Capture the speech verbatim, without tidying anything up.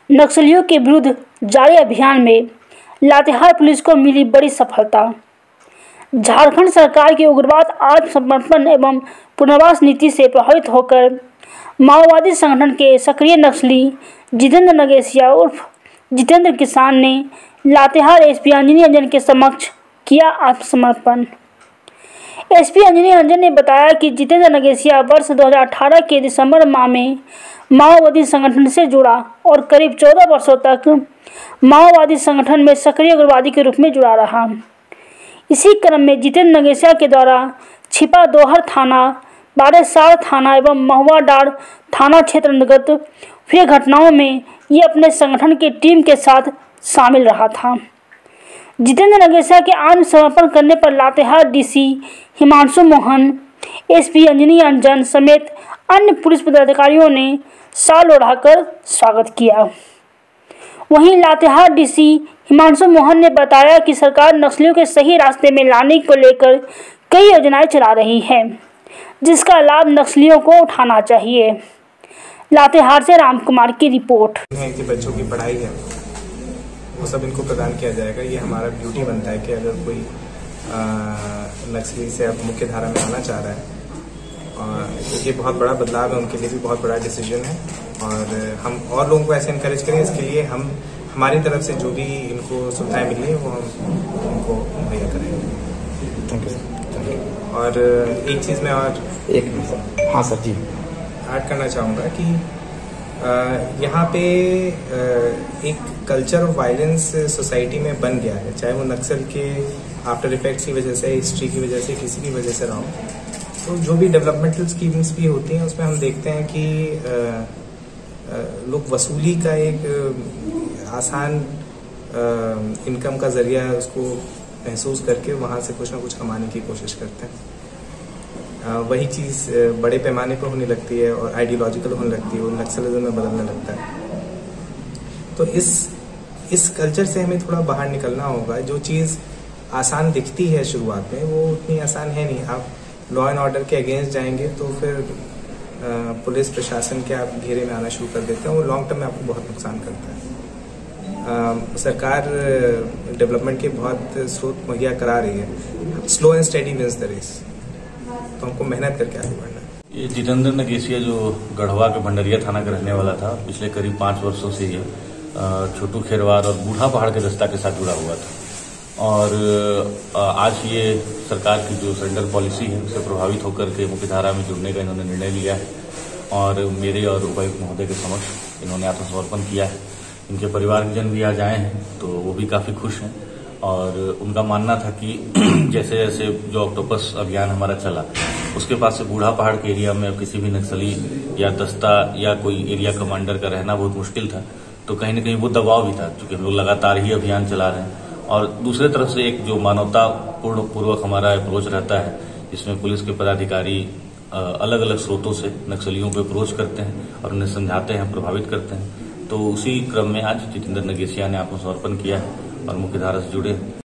नक्सलियों के विरुद्ध जारी अभियान में लातेहार पुलिस को मिली बड़ी सफलता। झारखंड सरकार की उग्रवाद आत्मसमर्पण एवं पुनर्वास नीति से प्रभावित होकर माओवादी संगठन के सक्रिय नक्सली जितेंद्र नगेसिया उर्फ जितेंद्र किसान ने लातेहार एसपी अंजनी रंजन के समक्ष किया आत्मसमर्पण। एसपी अंजनी रंजन ने बताया कि जितेंद्र नगेसिया वर्ष दो हज़ार अठारह के दिसंबर माह में माओवादी संगठन से जुड़ा और करीब चौदह वर्षों तक माओवादी संगठन में सक्रिय उग्रवादी के रूप में जुड़ा रहा। इसी क्रम में जितेंद्र नगेसिया के द्वारा छिपा दोहर थाना, बारेसार थाना एवं महुआ डार थाना क्षेत्र अंतर्गत हुए घटनाओं में ये अपने संगठन की टीम के साथ शामिल रहा था। जितेंद्र नगेसिया के आत्मसमर्पण करने पर लातेहार डीसी हिमांशु मोहन, एसपी अंजनी रंजन समेत अन्य पुलिस पदाधिकारियों ने शाल ओढ़ाकर स्वागत किया। वहीं लातेहार डीसी हिमांशु मोहन ने बताया कि सरकार नक्सलियों के सही रास्ते में लाने को लेकर कई योजनाएं चला रही है, जिसका लाभ नक्सलियों को उठाना चाहिए। लातेहार से राम कुमार की रिपोर्ट। कि बच्चों की पढ़ाई है वो सब इनको प्रदान किया जाएगा। ये हमारा ड्यूटी बनता है कि अगर कोई नक्सली से अब मुख्य धारा में आना चाह रहा है, और ये बहुत बड़ा बदलाव है, उनके लिए भी बहुत बड़ा डिसीजन है और हम और लोगों को ऐसे इनकरेज करें। इसके लिए हम हमारी तरफ से जो भी इनको सुविधाएं मिली है वो हम उनको मुहैया करेंगे। Thank you. और एक चीज़ मैं और एक हाँ सर जी ऐड करना चाहूँगा कि यहाँ पे एक कल्चर ऑफ वायलेंस सोसाइटी में बन गया है, चाहे वो नक्सल के आफ्टर इफेक्ट्स की वजह से, हिस्ट्री की वजह से, किसी भी वजह से रहा हो। तो जो भी डेवलपमेंटल स्कीम्स भी होती हैं उसमें हम देखते हैं कि लोग वसूली का एक आसान इनकम का जरिया उसको महसूस करके वहाँ से कुछ ना कुछ कमाने की कोशिश करते हैं। वही चीज़ बड़े पैमाने पर होने लगती है और आइडियोलॉजिकल होने लगती है, वो नक्सलिज्म में बदलने लगता है। तो इस इस कल्चर से हमें थोड़ा बाहर निकलना होगा। जो चीज़ आसान दिखती है शुरुआत में वो उतनी आसान है नहीं। आप लॉ एंड ऑर्डर के अगेंस्ट जाएंगे तो फिर पुलिस प्रशासन के आप घेरे में आना शुरू कर देते हैं, वो लॉन्ग टर्म में आपको बहुत नुकसान करता है। आ, सरकार डेवलपमेंट के बहुत स्रोत मुहैया करा रही है। Slow and steady wins the race, तो हमको मेहनत करके आगे बढ़ना है। ये जितेंद्र नगेसिया जो गढ़वा के भंडरिया थाना का रहने वाला था, पिछले करीब पाँच वर्षों से ये छोटू खेरवार और बूढ़ा पहाड़ के दस्ता के साथ जुड़ा हुआ था और आज ये सरकार की जो सरेंडर पॉलिसी है उससे प्रभावित होकर के मुख्यधारा में जुड़ने का इन्होंने निर्णय लिया है और मेरे और उपायुक्त महोदय के समक्ष इन्होंने आत्मसमर्पण किया है। इनके परिवारजन भी आज आए हैं तो वो भी काफ़ी खुश हैं और उनका मानना था कि जैसे जैसे जो ऑक्टोपस अभियान हमारा चला उसके पास से बूढ़ा पहाड़ के एरिया में किसी भी नक्सली या दस्ता या कोई एरिया कमांडर का रहना बहुत मुश्किल था, तो कहीं ना कहीं वो दबाव भी था क्योंकि हम लोग लगातार ही अभियान चला रहे हैं। और दूसरे तरफ से एक जो मानवता पूर्ण पूर्वक हमारा अप्रोच रहता है, जिसमें पुलिस के पदाधिकारी अलग अलग स्रोतों से नक्सलियों पे अप्रोच करते हैं और उन्हें समझाते हैं, प्रभावित करते हैं। तो उसी क्रम में आज जितेंद्र नगेसिया ने आत्मसमर्पण किया है और मुख्यधारा से जुड़े